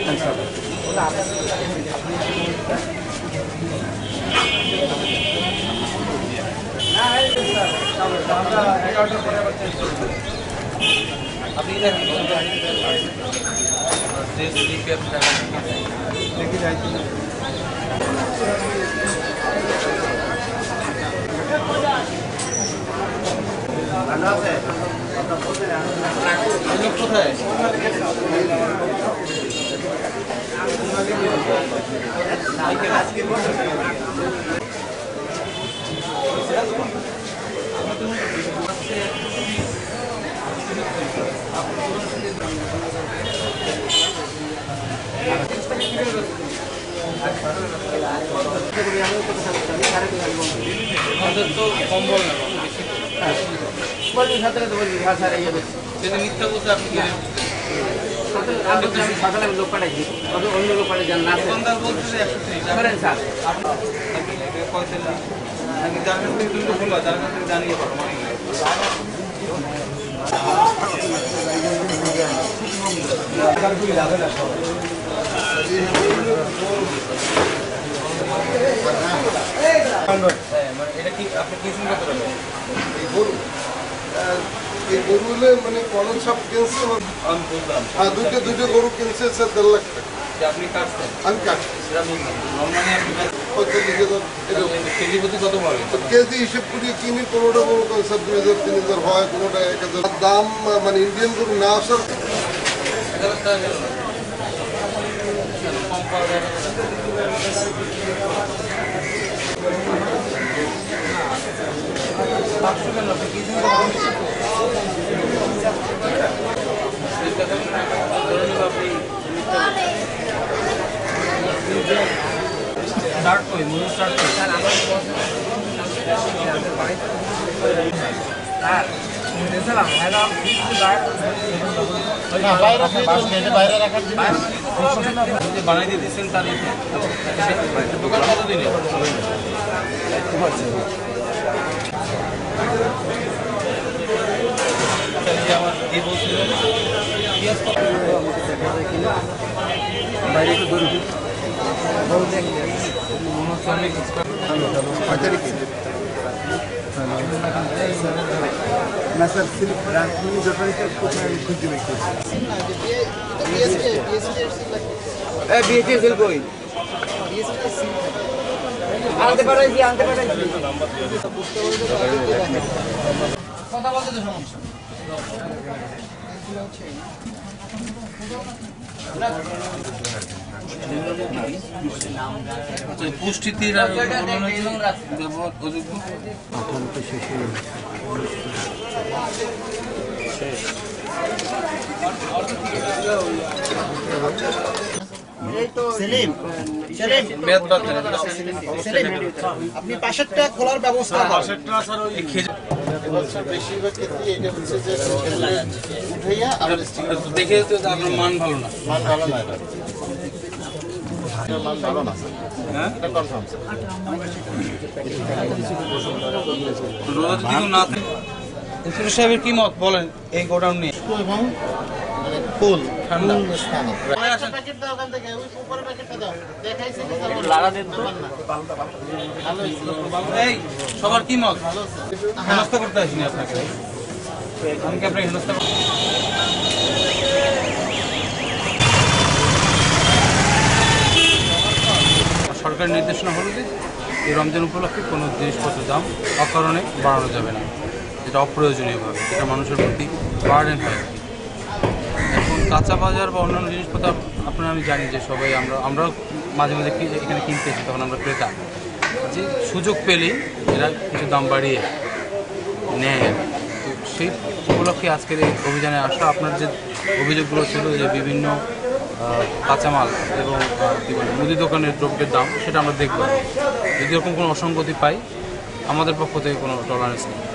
আপনি দেখি যাইছি কোথায় তো কম্বল না বলছি সাথে তো বলছি ভাষা রেখে দিচ্ছি সেটা মিথ্যা বলতে আপনি সকালে লোক পাঠাইছি অন্য লোক পাঠাই যান না দোকানদার বলছে 130 করেন স্যার আপনি যার কাছ থেকে দুটো খোলা যার কাছ থেকে জানিয়ে পারো এটা কি আপনি কি চিন্তা করবেন এই গরু হলে মানে কলম সব কিনছে আমি বললাম হ্যাঁ দুটো গরু কিনছে স্যার 1.5 লাখ টাকা আপনি কাটছেন আমি কাটছি সেটা বললাম নর্মালি আপনি কেজি প্রতি কত পাবেন কেজি হিসেব করিয়ে কিনি কোনোটা কোনো স্যার 2000-3000 হয় কোনোটা 1000 দাম মানে ইন্ডিয়ান গরু না আসার কম পাওয়া যায় স্টার্ট করি মনে স্টার্ট করি স্যার আমার বানাই দিয়ে দিচ্ছেন তার দোকান কতদিনে আমার এই বলছিল বাইরে একটু গরু না স্যার রাজধানী ব্যাপারে কোথায় খুঁজে বের করছি বিএসএল কই আনতে পারাইছি কথা বলতে তো সমস্যা পুষ্টির আপনি পাশেরটা খোলার ব্যবস্থা বেশিরভাগ ক্ষেত্রে এটা হচ্ছে যে উঠাইয়া দেখে তো আপনার মান ভালো না মান ভালো না হ্যাঁ কনফার্ম ইন্সপেক্টর সাহেবের কি মত বলেন এই গোডাউন নিয়ে এবং ফুল ঠান্ডা স্থানে এই সবার কি মত হেনস্থা করতে আসিনি আপনাকে আমি কি আপনাকে হেনস্থা সরকারের নির্দেশনা হলো যে এই রমজান উপলক্ষে কোনো জিনিসপত্রের দাম অকারণে বাড়ানো যাবে না, যেটা অপ্রয়োজনীয়ভাবে, যেটা মানুষের প্রতি বার্ডেন হয়। এখন কাঁচা বাজার বা অন্যান্য জিনিসপত্র আপনারা আমি জানি যে সবাই আমরাও মাঝে মাঝে এখানে কিনতে এসি, তখন আমরা ক্রেতা, যে সুযোগ পেলেই এরা কিছু দাম বাড়িয়ে নেয়। তো সেই উপলক্ষে আজকের এই অভিযানে আসা আপনার যে অভিযোগগুলো ছিল যে বিভিন্ন কাঁচামাল এবং কী বলে মুদি দোকানের দ্রব্যের দাম, সেটা আমরা দেখব। যদি এরকম কোনো অসঙ্গতি পাই, আমাদের পক্ষ থেকে কোনো টলারেন্স নেই।